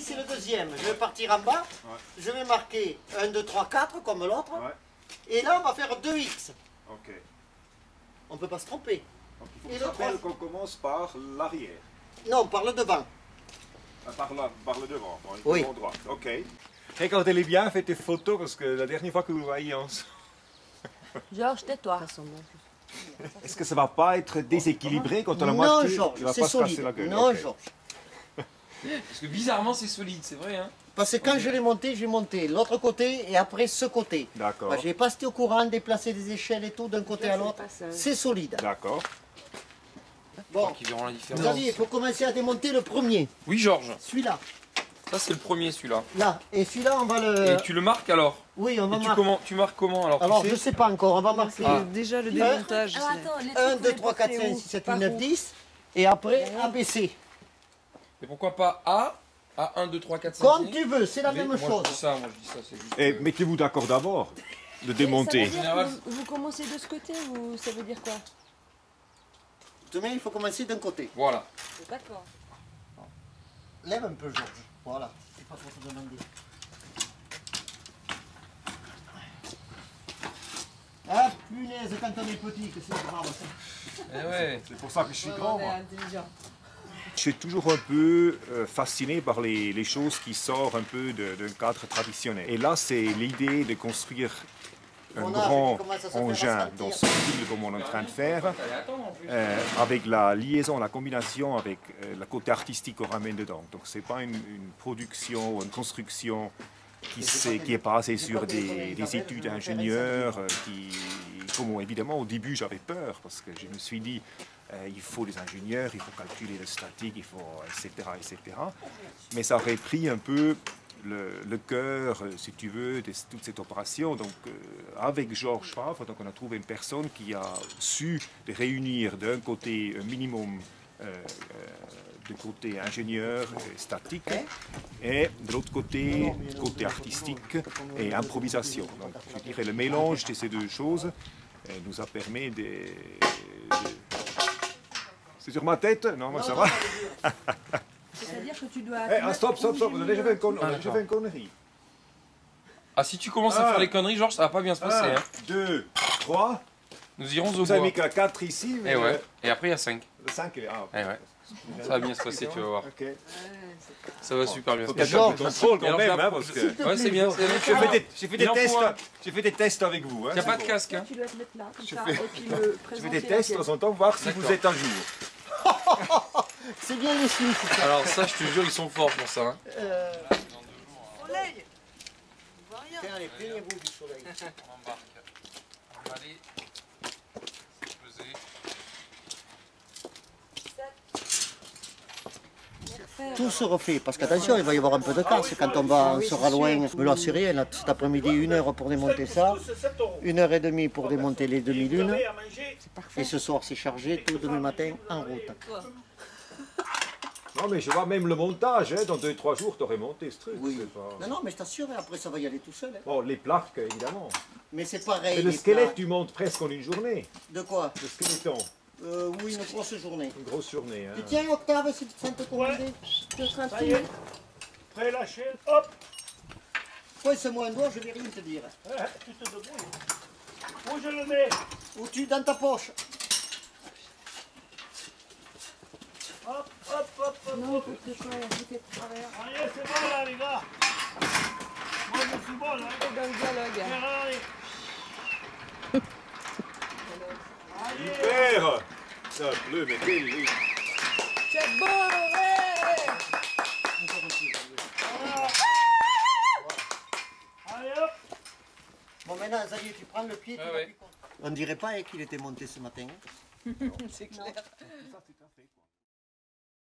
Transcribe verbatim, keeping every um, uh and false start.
c'est le deuxième. Je vais partir en bas. Ouais. Je vais marquer un, deux, trois, quatre comme l'autre. Ouais. Et là, on va faire deux X. Ok. On ne peut pas se tromper. Donc il faut Et que le ça rappelle trois- qu'on commence par l'arrière. Non, par le devant. Ah, par, la, par le devant, par le Oui. devant droit. Ok. Regardez-les bien, faites des photos parce que la dernière fois que vous le voyez ensemble. Georges, tais-toi. Est-ce que ça va pas être déséquilibré quand on a Non, moitié? Georges, il va c'est pas se casser solide. la gueule. Non, ok. Georges. Parce que bizarrement, c'est solide, c'est vrai. Hein. Parce que quand je l'ai monté, j'ai monté l'autre côté et après ce côté. D'accord. Bah, j'ai pas été au courant, déplacer des échelles et tout d'un côté à l'autre. C'est solide. D'accord. Bon, Qui verront la différence. vous savez, il faut commencer à démonter le premier. Oui, Georges. Celui-là. Ça, c'est le premier, celui-là. Là. Et celui-là, on va le... Et tu le marques alors? Oui, on va Et tu, marquer. comment, tu marques comment alors? tu Alors, sais je sais pas encore, on va marquer Ah. Déjà le démontage. Alors attends, les trucs, un, faut deux, les trois, quatre, porter cinq, où? six, sept, Par huit, neuf, où? dix. Et après, A B C. Et pourquoi pas A? A un, deux, trois, quatre, cinq, Comme six. tu veux, c'est la Mais même moi, chose. je dis ça, moi je dis ça, c'est juste. Et que- mettez-vous d'accord d'abord de Ça démonter. veut dire Général. que vous, vous commencez de ce côté ou ça veut dire quoi? Demain, il faut commencer d'un côté. Voilà. D'accord. Lève un peu, Georges. Voilà, c'est pas pour te demander. Ah, punaise, quand on est petit, que c'est grave ça. Eh ouais. C'est pour ça que je suis grand. On est moi. intelligent. Je suis toujours un peu euh, fasciné par les, les choses qui sortent un peu de- d'un cadre traditionnel. Et là, c'est l'idée de construire un On a- grand comment ça se fait engin ressentir. dans ce style comme on est en train de faire, Allez, attends, en plus. euh, avec la liaison, la combinaison avec euh, le côté artistique qu'on ramène dedans. Donc c'est pas une, une production ou une construction qui, s'est- qui est basée sur des, des études d'ingénieurs, euh, qui, comme évidemment au début j'avais peur parce que je me suis dit euh, il faut des ingénieurs, il faut calculer le statique, il faut et cetera et cetera. Mais ça aurait pris un peu le, le cœur, euh, si tu veux, de toute cette opération. Donc, euh, avec Georges Favre, donc on a trouvé une personne qui a su de réunir d'un côté un minimum euh, euh, de côté ingénieur et statique, et de l'autre côté, côté artistique et improvisation. Donc, je dirais le mélange de ces deux choses euh, nous a permis de... de- C'est sur ma tête? Non, moi ça va. C'est-à-dire que tu dois. Eh, ah, stop, stop, stop, on a déjà fait une, con- on a Ah, déjà fait une connerie. Ah, si tu commences à Ah. faire les conneries, Georges, ça va pas bien se passer. un, Hein. deux, trois. Nous irons au Vous avez bois. mis qu'à quatre ici, mais Et ouais. Et après, il y a cinq. le cinq est... Ah, Eh ouais. Ça va bien se passer, tu vas voir. ok. Ça va super bien se Faut passer. qu'il y ait un peu de contrôle Et quand alors, même, je la- hein, parce que... Ouais, c'est bien. c'est bien. J'ai fait des, j'ai fait des Il en faut tests, un. j'ai fait des tests avec vous. Hein, Il n'y a c'est pas de bon. casque. Hein. Tu dois te mettre là, comme Je ça, fais- et puis me Je fais présenter des la tests de pièce. temps en temps, voir si vous D'accord. êtes à jour. C'est bien les Suisses, ça. Alors ça, je te jure, ils sont forts pour ça. Hein. Euh, Soleil. On voit rien. tiens, allez, plaignez-vous du soleil. On embarque. On va aller peser. Tout se refait, parce qu'attention, il va y avoir un peu de casse quand on va, on sera loin. Mais là, c'est rien, là, cet après-midi, une heure pour démonter ça, une heure et demie pour démonter les demi-lunes. Et ce soir, c'est chargé, tout demain matin, en route. Non, mais je vois même le montage, hein, dans deux trois jours, tu aurais monté ce truc. Oui. c'est pas- Non, non, mais je t'assure, après ça va y aller tout seul. hein. Bon, les plaques, évidemment. Mais c'est pareil. Mais le les squelette, plaques. tu montes presque en une journée. De quoi? Le squeletton, euh, Oui, une grosse journée. une grosse journée. Hein. Tu tiens, Octave, si tu te sens te commander. Je serai un Ça petit y est. Prêt la chaîne, hop, Pointe-moi un doigt, je vais rien te dire. eh, tu te débrouilles. Où je le mets? Ou tu dans ta poche. Hop, hop, hop, hop. Non, faut que ce soit jeté de travers. Allez, c'est bon là, les gars. Moi, je suis bon là. Et dans le dialogue. Allez. Allez. Super. Ça pleut, mais quel lit. C'est bon, ouais. Voilà. Allez, hop. Bon, maintenant, ça y est, tu prends le pied. tu Ah vas ouais. plus compte. On dirait pas hein, qu'il était monté ce matin. hein. C'est clair. Ça, c'est un fait, quoi.